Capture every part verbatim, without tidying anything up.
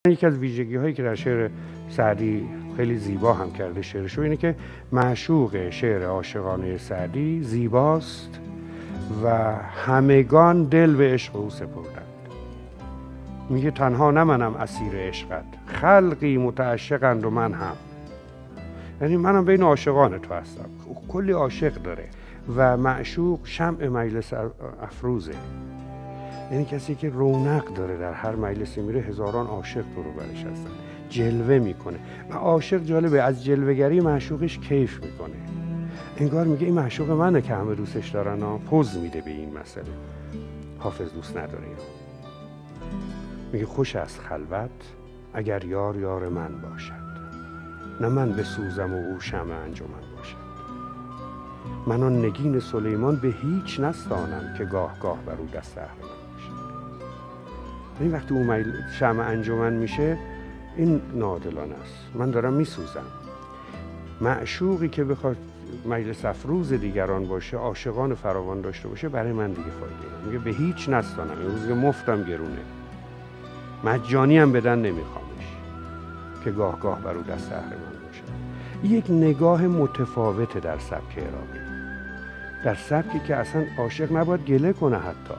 یکی از ویژگی هایی که در شعر سعدی خیلی زیبا هم کرده شعرشو اینه که معشوق شعر عاشقانه سعدی زیباست و همگان دل به عشق او سپردند. میگه تنها نه منم اسیر عشقت، خلقی متعشقند و من هم. یعنی منم بین عاشقان تو هستم. کلی عاشق داره و معشوق شمع مجلس افروزه، یعنی کسی که رونق داره، در هر مجلسی میره هزاران عاشق دور برش هستن، جلوه میکنه و عاشق جالبه از جلوه‌گری معشوقش کیف میکنه، انگار میگه این معشوق منه که همه دوستش دارن ها. پوز میده به این مسئله. حافظ دوست نداره اینو. میگه خوش از خلوت اگر یار یار من باشد، نه من بسوزم و او شمع انجمن باشد. من آن نگین سلیمان به هیچ نستانم که گاه گاه بر او دست اهل من باشد. این وقتی او شمع انجمن میشه این ناعادلانه است، من دارم میسوزم. معشوقی که بخواد مجلس افروز دیگران باشه، عاشقان فراوان داشته باشه، برای من دیگه فایده نمیده. میگه به هیچ نستانم، این روز که مفتم گرونه، مجانی هم بدن نمیخوامش که گاه گاه بر او دست اهل من باشه. یک نگاه متفاوته در سبک عراقی، در سبکی که اصلا عاشق نباید گله کنه. حتی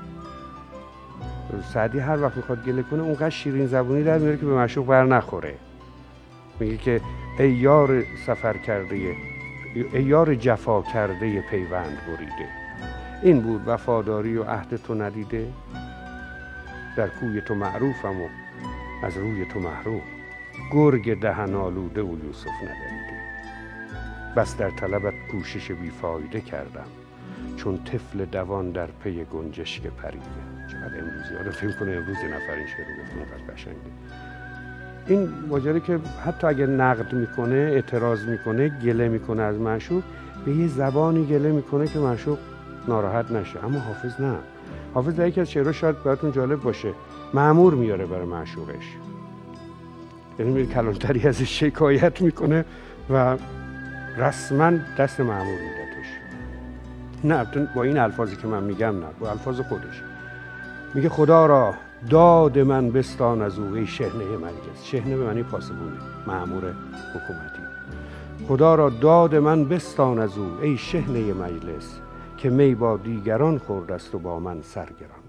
سعدی هر وقت میخواد گله کنه اونقدر شیرین زبونی در میاره که به معشوق بر نخوره. میگه که ای یار سفر کرده، ای یار جفا کرده پیوند بریده، این بود وفاداری و عهد تو ندیده. در کوی تو معروفم و از روی تو محروم، گرگ دهن آلوده و یوسف ندیده. بس در طلبت کوشش بیفایده کردم، چون طفل دوان در پی گنجشک پریده. چقدر امروزی آدم فکر کنه امروز یه نفر این شعر رو گفت اونقدر قشنگه. این ماجرا که حتی اگر نقد میکنه، اعتراض میکنه، گله میکنه از معشوق، به یه زبانی گله میکنه که معشوق ناراحت نشه. اما حافظ نه. حافظ در یکی از شعرها شاید براتون جالب باشه، مأمور میاره برای معشوقش، یعنی میره کلانتری ازش شکایت میکنه و رسما دست مأمور میدتش. نه با این الفاظی که من میگم، نه با الفاظ خودش. میگه خدا را داد من بستان از او ای شحنه مجلس. شحنه به معنی پاسبونه، مأمور حکومتی. خدا را داد من بستان از او ای شحنه مجلس، که می با دیگران خورد است و با من سرگران.